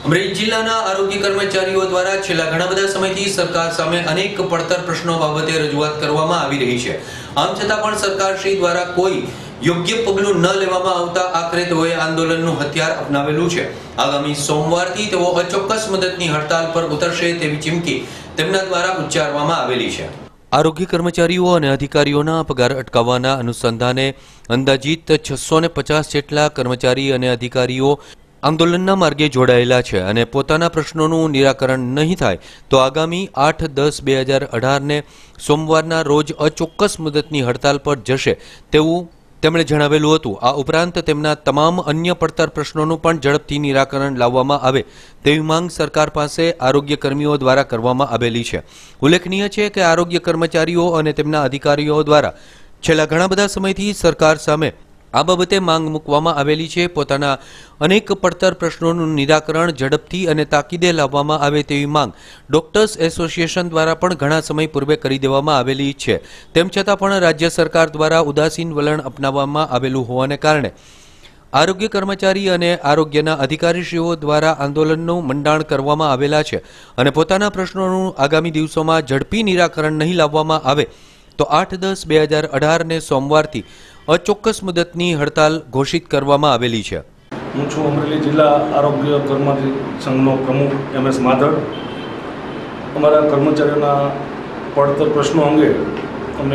અમરેલી જિલ્લાના આરોગ્ય કર્મચારીઓ દ્વારા છેલ્લા ઘણા બધા સમયથી સરકાર સામે અનેક પડતર પ્રશ્નો બાબતે રજૂઆત કરવામાં આવી રહી છે। આમ છતાં પણ સરકારશ્રી દ્વારા કોઈ યોગ્ય પગલું ન લેવામાં આવતા આખરે તેઓએ આંદોલનનું હથિયાર અપનાવેલું છે। આગામી સોમવારથી તેઓ અચોક્કસ મુદતની હડતાલ પર ઉતરશે તેવી ચીમકી તેમના દ્વારા ઉચ્ચારવામાં આવેલી છે। આરોગ્ય કર્મચારીઓ અને અધિકારીઓના પગાર અટકાવવાના અનુસંધાને અંદાજિત 650 જેટલા કર્મચારી અને અધિકારીઓ આંદોલનના માર્ગે જોડાયેલા છે અને પોતાના પ્રશ્નોનું નિરાકરણ નહીં થાય તો આગામી 8-10-2018 ને સોમવારના રોજ અચોક્કસ મુદતની હડતાલ પર જશે તેવું તેમણે જણાવેલું હતું। આ ઉપરાંત તેમના તમામ અન્ય પડતર પ્રશ્નોનું પણ ઝડપથી નિરાકરણ લાવવામાં આવે તેવી માંગ સરકાર પાસે આરોગ્ય કર્મીઓ દ્વારા કરવામાં આવેલી છે। ઉલ્લેખનીય છે કે આરોગ્ય કર્મચારીઓ અને તેમના અધિકારીઓ દ્વારા છેલ્લા ઘણા બધા સમયથી સરકાર સામે આ બાબતે માંગ મૂકવામાં આવેલી છે। પોતાના અનેક પડતર પ્રશ્નોનું નિરાકરણ ઝડપથી અને તાકીદે લાવવામાં આવે તેવી માંગ ડોક્ટર્સ એસોસિએશન દ્વારા પણ ઘણા સમય પૂર્વે કરી દેવામાં આવેલી છે। તેમ છતાં પણ રાજ્ય સરકાર દ્વારા ઉદાસીન વલણ અપનાવવામાં આવેલું હોવાને કારણે આરોગ્ય કર્મચારી અને આરોગ્યના અધિકારીશ્રીઓ દ્વારા આંદોલનનું મંડાણ કરવામાં આવેલા છે અને પોતાના પ્રશ્નોનું આગામી દિવસોમાં ઝડપી નિરાકરણ નહીં લાવવામાં આવે તો 8-10-2018 ને સોમવારથી અચોક્કસ મુદતની હડતાલ ઘોષિત કરવામાં આવેલી છે। હું છું અમરેલી જિલ્લા આરોગ્ય કર્મચારી સંઘનો પ્રમુખ MS માધડ। અમારા કર્મચારીઓના પડતર પ્રશ્નો અંગે અમે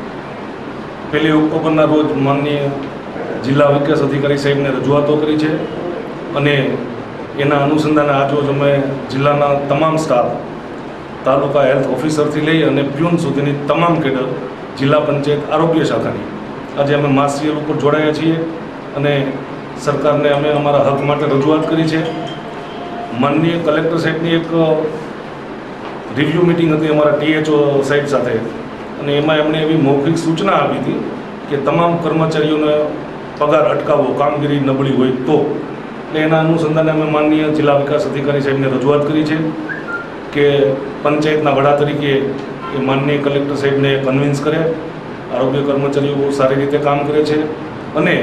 1 ઓક્ટોબરના રોજ માનનીય જિલ્લા વિકાસ અધિકારી સાહેબને રજૂઆતો કરી છે અને એના અનુસંધાને આજરોજ અમે જિલ્લાના તમામ સ્ટાફ તાલુકા હેલ્થ ઓફિસરથી લઈ અને પ્યુન સુધીની તમામ કેડર જિલ્લા પંચાયત આરોગ્ય શાખાની આજે અમે માસિયલ ઉપર જોડાયા છીએ અને સરકારને અમે અમારા હક માટે રજૂઆત કરી છે। માનનીય કલેક્ટર સાહેબની એક રિવ્યૂ મિટિંગ હતી અમારા THO સાહેબ સાથે અને એમાં એમણે એવી મૌખિક સૂચના આપી હતી કે તમામ કર્મચારીઓને પગાર અટકાવવો કામગીરી નબળી હોય તો એટલે એના અનુસંધાને અમે માનનીય જિલ્લા વિકાસ અધિકારી સાહેબને રજૂઆત કરી છે કે પંચાયતના વડા તરીકે એ માનનીય કલેક્ટર સાહેબને કન્વિન્સ કરે। આરોગ્ય કર્મચારીઓ બહુ સારી રીતે કામ કરે છે અને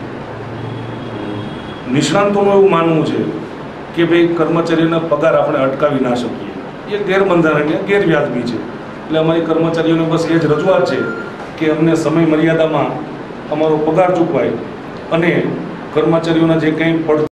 નિષ્ણાંતોનું એવું માનવું છે કે ભાઈ કર્મચારીઓના પગાર આપણે અટકાવી ના શકીએ, એ ગેરબંધારણીય ગેરવ્યાજબી છે। એટલે અમારી કર્મચારીઓને બસ એ જ રજૂઆત છે કે અમને સમય મર્યાદામાં અમારો પગાર ચૂકવાય અને કર્મચારીઓના જે કંઈ